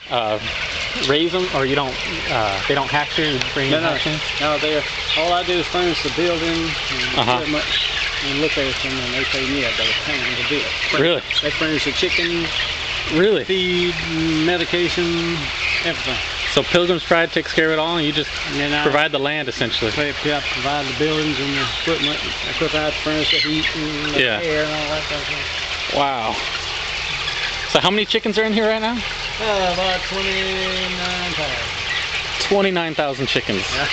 raise them, or you don't? They don't have to bring in hatching? No, all I do is furnish the building and equipment and look at everything, and they pay me about £1 to do it. Really? They furnish the chicken, really, feed, medication, everything. So Pilgrim's Pride takes care of it all, and you just provide the land essentially. I provide the buildings and the equipment. Of course, I furnish the heat and the air and all that kind of stuff. Wow. So how many chickens are in here right now? About 29,000. 29,000 chickens. Yeah.